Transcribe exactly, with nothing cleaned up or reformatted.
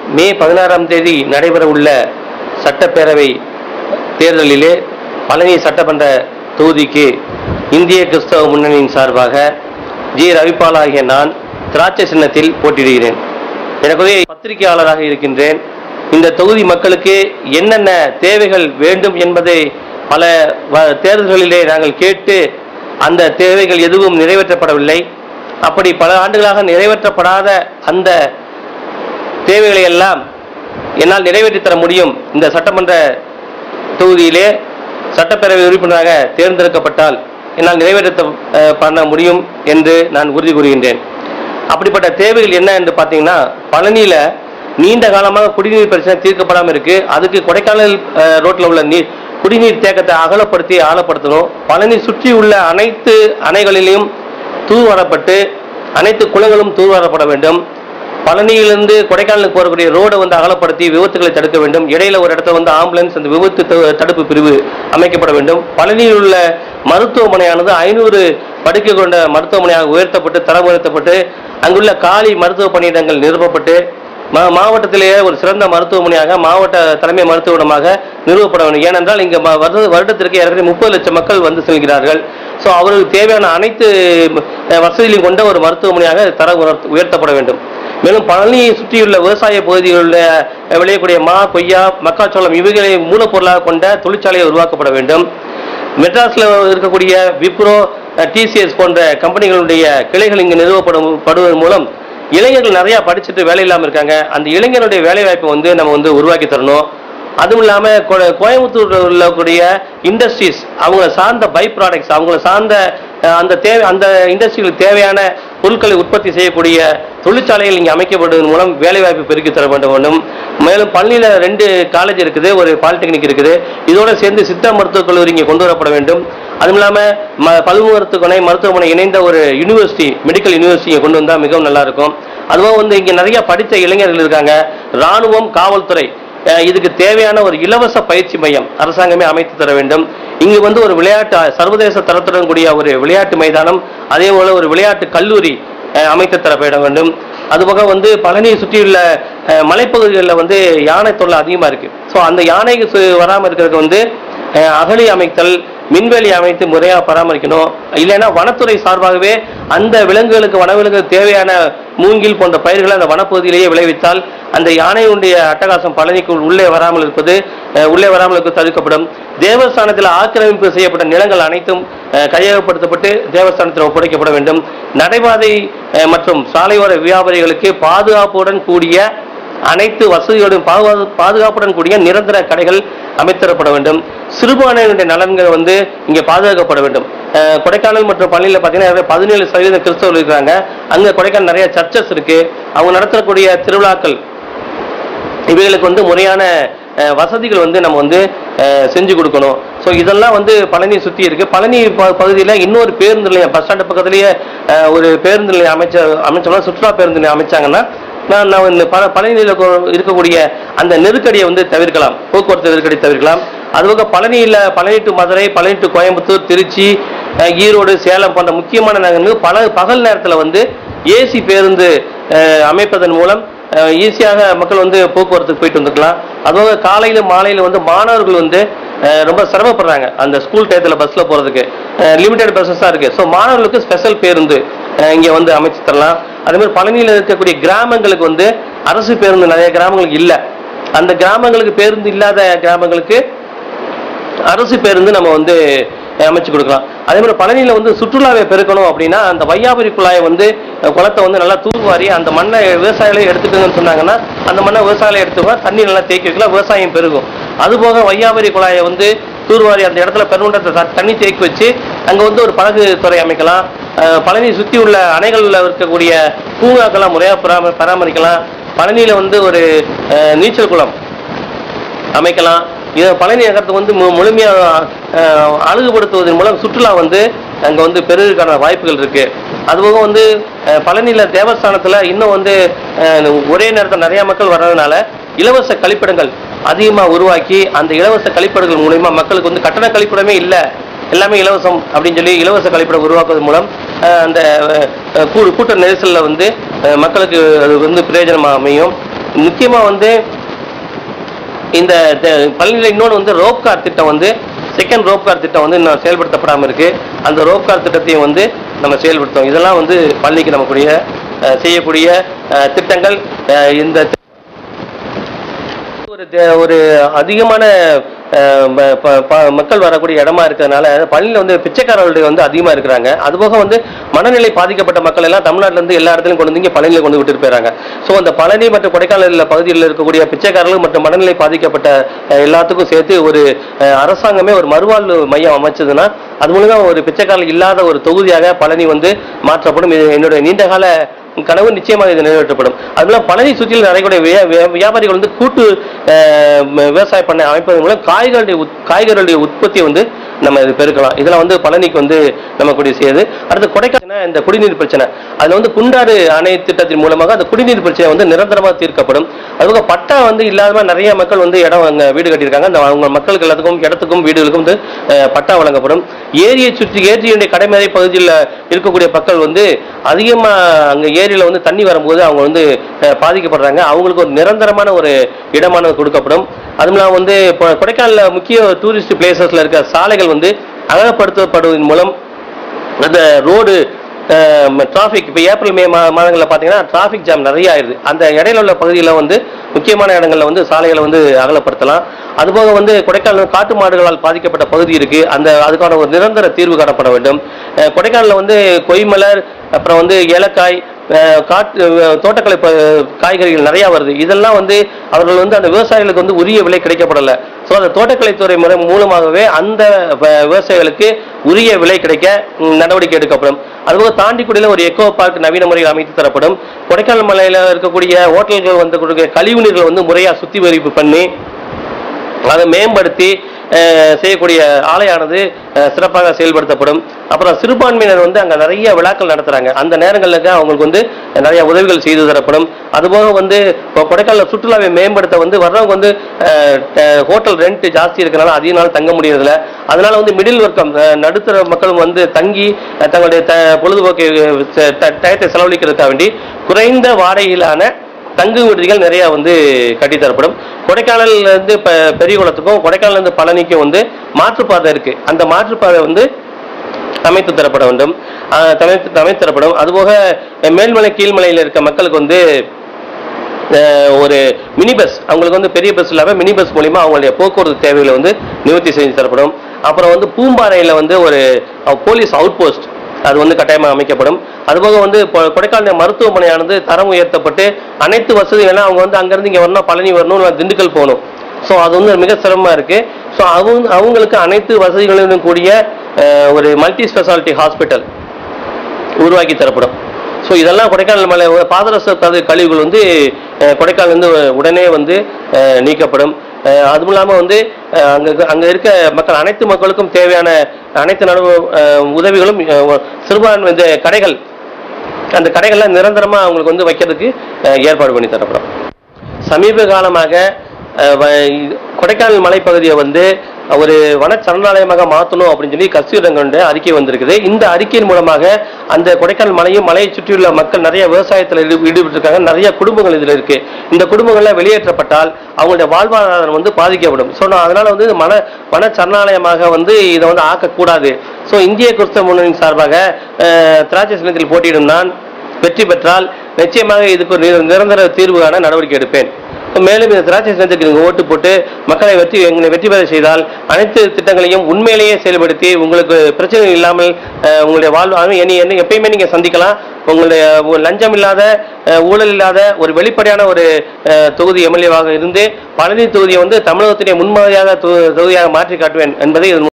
மே பதினாறாம் தேதி நடைபெற உள்ள சட்டப்பேரவை தேர்தலிலே பழனி சட்டமன்ற தொகுதிக்கு இந்திய கிறிஸ்தவ முன்னணியின் சார்பாக ஜி ரவிபால் ஆகிய நான் திராட்சை சின்னத்தில் போட்டியிடுகிறேன். எனக்கு பத்திரிகையாளராக இருக்கின்றேன். இந்த தொகுதி மக்களுக்கு என்னென்ன தேவைகள் வேண்டும் என்பதை பல தேர்தல்களிலே நாங்கள் கேட்டு அந்த தேவைகள் எதுவும் நிறைவேற்றப்படவில்லை. அப்படி பல ஆண்டுகளாக நிறைவேற்றப்படாத அந்த தேவைகளை எல்லாம் என்னால் நிறைவேற்றி தர முடியும். இந்த சட்டமன்ற தொகுதியிலே சட்டப்பேரவை உறுப்பினராக தேர்ந்தெடுக்கப்பட்டால் என்னால் நிறைவேற்ற பண்ண முடியும் என்று நான் உறுதி கூறுகின்றேன். அப்படிப்பட்ட தேவைகள் என்ன என்று பார்த்தீங்கன்னா, பழனியில் நீண்ட காலமாக குடிநீர் பிரச்சனை தீர்க்கப்படாமல் இருக்கு. அதுக்கு கொடைக்கானல் ரோட்டில் உள்ள நீர் குடிநீர் தேக்கத்தை அகலப்படுத்தி ஆழப்படுத்தணும். பழனி சுற்றி உள்ள அனைத்து அணைகளிலும் தூர்வாரப்பட்டு அனைத்து குளங்களும் தூர்வாரப்பட வேண்டும். பழனியிலிருந்து கொடைக்கானலுக்கு போகக்கூடிய ரோடை வந்து அகலப்படுத்தி விபத்துகளை தடுக்க வேண்டும். இடையில ஒரு இடத்துல வந்து ஆம்புலன்ஸ் அந்த விபத்து தடுப்பு பிரிவு அமைக்கப்பட வேண்டும். பழனியில் உள்ள மருத்துவமனையானது ஐநூறு படுக்கை கொண்ட மருத்துவமனையாக உயர்த்தப்பட்டு தரம் உயர்த்தப்பட்டு அங்குள்ள காலி மருத்துவ பணியிடங்கள் நிரப்பப்பட்டு மாவட்டத்திலேயே ஒரு சிறந்த மருத்துவமனையாக மாவட்ட தலைமை மருத்துவமனையாக நிறுவப்பட வேண்டும். ஏனென்றால் இங்கே வருடத்திற்கு ஏற்கனவே முப்பது லட்சம் மக்கள் வந்து செல்கிறார்கள். ஸோ அவர்களுக்கு தேவையான அனைத்து வசதிகளையும் கொண்ட ஒரு மருத்துவமனையாக தர உயர்த்தப்பட வேண்டும். மேலும் பழனியை சுற்றியுள்ள விவசாய பகுதிகளில் விளையக்கூடிய மா, கொய்யா, மக்காச்சோளம் இவைகளை மூலப்பொருளாக கொண்ட தொழிற்சாலையை உருவாக்கப்பட வேண்டும். மெட்ராஸில் இருக்கக்கூடிய விப்ரோ, டிசிஎஸ் போன்ற கம்பெனிகளுடைய கிளைகள் இங்கு நிறுவப்படுவதன் மூலம் இளைஞர்கள் நிறையா படிச்சுட்டு வேலை இல்லாமல் இருக்காங்க. அந்த இளைஞருடைய வேலை வாய்ப்பை வந்து நம்ம வந்து உருவாக்கி தரணும். அதுவும் இல்லாமல் கோயம்புத்தூரில் உள்ளக்கூடிய இண்டஸ்ட்ரீஸ் அவங்கள சார்ந்த பை ப்ராடக்ட்ஸ் அவங்கள சார்ந்த அந்த தேவை அந்த இண்டஸ்ட்ரிகளுக்கு தேவையான பொருட்களை உற்பத்தி செய்யக்கூடிய தொழிற்சாலைகள் இங்கே அமைக்கப்படுவதன் மூலம் வேலைவாய்ப்பு பெருக்கி தர வேண்டும். மேலும் பழனியில் ரெண்டு காலேஜ் இருக்குது, ஒரு பாலிடெக்னிக் இருக்குது. இதோடு சேர்ந்து சித்த மருத்துவக் கல்லூரி இங்கே கொண்டு வரப்பட வேண்டும். அதுவும் இல்லாமல் ம பல் மருத்துவமனை மருத்துவமனை இணைந்த ஒரு யூனிவர்சிட்டி மெடிக்கல் யூனிவர்சிட்டி இங்கே கொண்டு வந்தால் மிகவும் நல்லாயிருக்கும். அதுவும் வந்து இங்கே நிறைய படித்த இளைஞர்கள் இருக்காங்க. இராணுவம், காவல்துறை இதுக்கு தேவையான ஒரு இலவச பயிற்சி மையம் அரசாங்கமே அமைத்து தர வேண்டும். இங்கு வந்து ஒரு விளையாட்டு சர்வதேச தரத்துடன் கூடிய ஒரு விளையாட்டு மைதானம், அதே போல ஒரு விளையாட்டு கல்லூரி அமைத்து தரப்பட வேண்டும். அதுபோக வந்து பழனியை சுற்றியுள்ள மலைப்பகுதிகளில் வந்து யானை தொல்லை அதிகமாக இருக்கு. ஸோ அந்த யானைக்கு வராமல் இருக்கிறதுக்கு வந்து அகழி அமைத்தல், மின்வெளி அமைத்து முறையாக பராமரிக்கணும். இல்லைன்னா வனத்துறை சார்பாகவே அந்த விலங்குகளுக்கு வனவிலங்குகளுக்கு தேவையான மூங்கில் போன்ற பயிர்களை அந்த வனப்பகுதியிலேயே விளைவித்தால் அந்த யானையுடைய அட்டகாசம் பழனிக்குள் உள்ளே வராமல் இருப்பது உள்ளே வராமல் இருப்பது தடுக்கப்படும். தேவஸ்தானத்தில் ஆக்கிரமிப்பு செய்யப்பட்ட நிலங்கள் அனைத்தும் கையகப்படுத்தப்பட்டு தேவஸ்தானத்தில் ஒப்படைக்கப்பட வேண்டும். நடைபாதை மற்றும் சாலையோர வியாபாரிகளுக்கு பாதுகாப்புடன் கூடிய அனைத்து வசதிகளுடன் பாதுகாப்புடன் கூடிய நிரந்தர கடைகள் அமைத்தரப்பட வேண்டும். சிறுபான்மையினுடைய நலன்கள் வந்து இங்கே பாதுகாக்கப்பட வேண்டும். கொடைக்கானல் மற்றும் பழனியில் பார்த்தீங்கன்னா பதினேழு சதவீதம் கிறிஸ்தவர்கள் இருக்கிறாங்க. அங்கே கொடைக்கானல் நிறைய சர்ச்சஸ் இருக்கு. அவங்க நடத்தக்கூடிய திருவிழாக்கள் இவைகளுக்கு வந்து முறையான வசதிகள் வந்து நம்ம வந்து செஞ்சு கொடுக்கணும். ஸோ இதெல்லாம் வந்து பழனியை சுற்றி இருக்கு. பழனி பகுதியில் இன்னொரு பேருந்து நிலையம் பஸ் ஸ்டாண்டு பக்கத்துலேயே ஒரு பேருந்து நிலையம் அமைச்ச அமைச்சோம்னா சுற்றுலா பேருந்து நிலையம் அமைச்சாங்கன்னா நான் நான் பல பழனியில் இருக்கக்கூடிய அந்த நெருக்கடியை வந்து தவிர்க்கலாம், போக்குவரத்து நெருக்கடி தவிர்க்கலாம். அதுபோக பழனியில் பழனி டு மதுரை, பழனி டு கோயம்புத்தூர், திருச்சி, ஈரோடு, சேலம் போன்ற முக்கியமான நகரங்களுக்கு பல பகல் நேரத்தில் வந்து ஏசி பேருந்து அமைப்பதன் மூலம் ஈஸியாக மக்கள் வந்து போக்குவரத்துக்கு போயிட்டு வந்துக்கலாம். அதுபோக காலையில் மாலையில் வந்து மாணவர்கள் வந்து ரொம்ப சிரமப்படுறாங்க. அந்த ஸ்கூல் டயத்தில் பஸ்ஸில் போகிறதுக்கு லிமிடெட் பஸ்ஸஸ் தான் இருக்குது. ஸோ மாணவர்களுக்கு ஸ்பெஷல் பேருந்து இங்கே வந்து அமைச்சு தரலாம். அதே மாதிரி பழனியில் இருக்கக்கூடிய கிராமங்களுக்கு வந்து அரசு பேருந்து நிறைய கிராமங்களுக்கு இல்லை. அந்த கிராமங்களுக்கு பேருந்து இல்லாத கிராமங்களுக்கு அரசு பேருந்து நம்ம வந்து அமைச்சு கொடுக்கலாம். அதே மாதிரி பழனியில் வந்து சுற்றுலாவை பெருக்கணும் அப்படின்னா அந்த வையாபுரி குழாயை வந்து குளத்தை வந்து நல்லா தூர்வாரி அந்த மண்ணை விவசாயிகளை எடுத்துக்கணும்னு சொன்னாங்கன்னா அந்த மண்ணை விவசாயிகளை எடுத்துக்கலாம், தண்ணி நல்லா தேக்கி வைக்கலாம், விவசாயம் பெருகும். அதுபோக வையாபுரி குழாயை வந்து தூர்வாரி அந்த இடத்துல பெருமண்டத்தை தண்ணி தேக்கி வச்சு அங்கே வந்து ஒரு படகு துறை அமைக்கலாம். பழனி சுற்றி உள்ள அணைகளில் இருக்கக்கூடிய பூங்காக்கெல்லாம் முறையாக பராம பராமரிக்கலாம். பழனியில் வந்து ஒரு நீச்சல் குளம் அமைக்கலாம். இதை பழனி நகரத்தை வந்து முழுமையாக அழகுபடுத்துவதன் மூலம் சுற்றுலா வந்து அங்கே வந்து பெருகிறதுக்கான வாய்ப்புகள் இருக்குது. அதுபோக வந்து பழனியில் தேவஸ்தானத்தில் இன்னும் வந்து ஒரே நேரத்தில் நிறையா மக்கள் வர்றதுனால இலவச கழிப்பிடங்கள் அதிகமாக உருவாக்கி அந்த இலவச கழிப்பிடங்கள் மூலமா மக்களுக்கு வந்து கட்டண கழிப்பிடமே இல்லை, எல்லாமே இலவசம் அப்படின்னு சொல்லி இலவச கழிப்பிடம் உருவாக்குவதன் மூலம் அந்த கூட்ட நெரிசலில் வந்து மக்களுக்கு அது வந்து பிரயோஜனமாக அமையும். முக்கியமா வந்து இந்த பழனியில் இன்னொன்று வந்து ரோப் கார் திட்டம் வந்து செகண்ட் ரோப் கார் திட்டம் வந்து இன்னும் செயல்படுத்தப்படாமல் இருக்கு. அந்த ரோப் கார் திட்டத்தையும் வந்து நம்ம செயல்படுத்தோம். இதெல்லாம் வந்து பழனிக்கு நமக்குரிய செய்யக்கூடிய திட்டங்கள். இந்த ஒரு ஒரு அதிகமான மக்கள் வரக்கூடிய இடமா இருக்கிறதுனால பழனியில் வந்து பிச்சைக்காரர்களுடைய வந்து அதிகமாக இருக்கிறாங்க. அதுபோக வந்து மனநிலை பாதிக்கப்பட்ட மக்கள் எல்லாம் தமிழ்நாட்டில இருந்து எல்லா இடத்துலையும் கொண்டு வந்து இங்கே பழனியில் கொண்டு விட்டு போயிறாங்க. ஸோ அந்த பழனி மற்றும் கொடைக்கானல் பகுதியில் இருக்கக்கூடிய பிச்சைக்காரர்கள் மற்றும் மனநிலை பாதிக்கப்பட்ட எல்லாத்துக்கும் சேர்த்து ஒரு அரசாங்கமே ஒரு மறுவாழ்வு மையம் அமைச்சதுன்னா அது மூலமாக ஒரு பிச்சைக்காரர்கள் இல்லாத ஒரு தொகுதியாக பழனி வந்து மாற்றப்படும். இது என்னுடைய நீண்டகால கனவு நிச்சயமாக இது நிறைவேற்றப்படும். அதுபோல பழனி சுற்றில் நிறைய வியாபாரிகள் வந்து கூட்டு விவசாய பண்ணை அமைப்பதன் மூலம் காய்கறிகளுடைய காய்கறிகளுடைய உற்பத்தியை வந்து நம்ம இது பெருக்கலாம். இதெல்லாம் வந்து பழனிக்கு வந்து நமக்குடைய செய்யுது. அடுத்து கொடைக்கானல் இந்த குடிநீர் பிரச்சனை, அதுல வந்து குண்டாறு அணை திட்டத்தின் மூலமாக அந்த குடிநீர் பிரச்சனை வந்து நிரந்தரமாக தீர்க்கப்படும். அதுபோக பட்டா வந்து இல்லாத நிறைய மக்கள் வந்து இடம் அங்க வீடு கட்டியிருக்காங்க. அந்த அவங்க மக்களுக்கு எல்லாத்துக்கும் இடத்துக்கும் வீடுகளுக்கும் வந்து பட்டா வழங்கப்படும். ஏரியை சுற்றி ஏரியுடைய கடைமறை பகுதியில் இருக்கக்கூடிய மக்கள் வந்து அதிகமா அங்க ஏரியில வந்து தண்ணி வரும்போது அவங்க வந்து பாதிக்கப்படுறாங்க. அவங்களுக்கு ஒரு நிரந்தரமான ஒரு இடமானது கொடுக்கப்படும். அதுவும் வந்து கொடைக்கானல்ல முக்கிய டூரிஸ்ட் பிளேசஸ்ல இருக்க சாலைகள் வந்து அகலப்படுத்தப்படுவதன் மூலம் அந்த ரோடு டிராபிக் இப்போ ஏப்ரல் மே மாதங்களில் பார்த்தீங்கன்னா டிராபிக் ஜாம் நிறைய ஆயிடுது. அந்த இடையில உள்ள பகுதியில் வந்து முக்கியமான இடங்களில் வந்து சாலைகளை வந்து அகலப்படுத்தலாம். அதுபோக வந்து கொடைக்கானல் காட்டு மாடுகளால் பாதிக்கப்பட்ட பகுதி இருக்கு. அந்த அதுக்கான ஒரு நிரந்தர தீர்வு காணப்பட வேண்டும். கொடைக்கானலில் வந்து கொய்மலர், அப்புறம் வந்து ஏலக்காய், காட்டு தோட்டக்கலை காய்கறிகள் நிறைய வருது. இதெல்லாம் வந்து அவர்கள் வந்து அந்த விவசாயிகளுக்கு வந்து உரிய விலை கிடைக்கப்படலை. ஸோ அந்த தோட்டக்கலைத்துறை முறை மூலமாகவே அந்த விவசாயிகளுக்கு உரிய விலை கிடைக்க நடவடிக்கை எடுக்கப்படும். அதுபோக தாண்டிக்குடியில் ஒரு எக்கோ பார்க் நவீன முறையில் அமைத்து தரப்படும். கொடைக்கானல் மலையில் இருக்கக்கூடிய ஹோட்டல்கள் வந்து கொடுக்க கழிவுநீர்களை வந்து முறையாக சுத்திகரிப்பு பண்ணி அதை மேம்படுத்தி செய்யக்கூடிய ஆலையானது சிறப்பாக செயல்படுத்தப்படும். அப்புறம் சிறுபான்மையினர் வந்து அங்கே நிறைய விழாக்கள் நடத்துறாங்க. அந்த நேரங்களுக்கு அவங்களுக்கு வந்து நிறைய உதவிகள் செய்து தரப்படும். அதுபோக வந்து கொடைக்கானல் சுற்றுலாவை மேம்படுத்த வந்து வர்றவங்க வந்து ஹோட்டல் ரெண்ட் ஜாஸ்தி இருக்கனால அதிக நாள் தங்க முடியறதில்ல. அதனால வந்து மிடில் வர்க்கம் நடுத்தர மக்களும் வந்து தங்கி தங்களுடைய பொழுதுபோக்கு டயத்தை செலவழிக்கிறதுக்காக வேண்டி குறைந்த வாடகையிலான தங்கு விடுதிகள் நிறைய வந்து கட்டித்தரப்படும். கொடைக்கானல்ல இருந்து பெரியகுளத்துக்கும் கொடைக்கானல் இருந்து பழனிக்கும் வந்து மாற்றுப்பாதை இருக்கு. அந்த மாற்றுப்பாதை வந்து அமைத்து தரப்பட வேண்டும், அமைத்து தரப்படும். அதுபோக மேல்மலை கீழ்மலையில் இருக்க மக்களுக்கு வந்து ஒரு மினி பஸ், அவங்களுக்கு வந்து பெரிய பஸ் இல்லாமல் மினி பஸ் மூலியமா அவங்களுடைய போக்குவரத்து தேவைகளை வந்து நிவர்த்தி செஞ்சு தரப்படும். அப்புறம் வந்து பூம்பாறையில் வந்து ஒரு போலீஸ் அவுட் போஸ்ட் அது வந்து கட்டாயமாக அமைக்கப்படும். அதுபோக வந்து கொடைக்கானல் மருத்துவமனையானது தரம் உயர்த்தப்பட்டு அனைத்து வசதிகளும் அவங்க வந்து அங்கிருந்து இங்கே வரணும், பழனி வரணும், திண்டுக்கல் போகணும். ஸோ அது வந்து மிக சிரமமாக இருக்கு. ஸோ அவங்க அவங்களுக்கு அனைத்து வசதிகளுடன் கூடிய ஒரு மல்டி ஸ்பெஷாலிட்டி ஹாஸ்பிட்டல் உருவாக்கி தரப்படும். ஸோ இதெல்லாம் கொடைக்கானல் மலை பாதரச கழிவுகள் வந்து கொடைக்கானல் வந்து உடனே வந்து நீக்கப்படும். அதுவும் இல்லாமல் வந்து அங்கே அங்கே இருக்க மக்கள் அனைத்து மக்களுக்கும் தேவையான அனைத்து நடு உதவிகளும் சிறுபான்மை இந்த கடைகள் அந்த கடைகள்லாம் நிரந்தரமாக அவங்களுக்கு வந்து வைக்கிறதுக்கு ஏற்பாடு பண்ணி தரப்படும். சமீப காலமாக கொடைக்கானல் மலைப்பகுதியை வந்து ஒரு வன சரணாலயமாக மாற்றணும் அப்படின்னு சொல்லி கஸ்தூரிரங்கனுடைய அறிக்கை வந்திருக்குது. இந்த அறிக்கையின் மூலமாக அந்த கொடைக்கானல் மலையும் மலையை சுற்றியுள்ள மக்கள் நிறைய விவசாயத்தில் ஈடுபட்டு இருக்காங்க. நிறைய குடும்பங்கள் இதில் இருக்கு. இந்த குடும்பங்கள்லாம் வெளியேற்றப்பட்டால் அவங்களுடைய வாழ்வாதாரம் வந்து பாதிக்கப்படும். ஸோ அதனால வந்து மன வன சரணாலயமாக வந்து இதை வந்து ஆக்கக்கூடாது. ஸோ இந்திய கிறிஸ்தவ முன்னணியின் சார்பாக திராட்சை சின்னத்தில் போட்டியிடும் நான் வெற்றி பெற்றால் நிச்சயமாக இதுக்கு நிரந்தர தீர்வு காண நடவடிக்கை எடுப்பேன். மேலும் இந்த திராட்சை சின்னத்துக்கு நீங்கள் ஓட்டு போட்டு மக்களை வெற்றி எங்களை வெற்றி பெற செய்தால் அனைத்து திட்டங்களையும் உண்மையிலேயே செயல்படுத்தி உங்களுக்கு பிரச்சனை இல்லாமல் உங்களுடைய வாழ்வு என்ன என்ன எப்பயுமே நீங்கள் சந்திக்கலாம். உங்களுடைய லஞ்சம் இல்லாத ஊழல் இல்லாத ஒரு வெளிப்படையான ஒரு தொகுதி எம்எல்ஏவாக இருந்து பழனி தொகுதியை வந்து தமிழகத்திலே முன்மாதிரியாக தொகுதியாக மாற்றி காட்டுவேன் என்பதை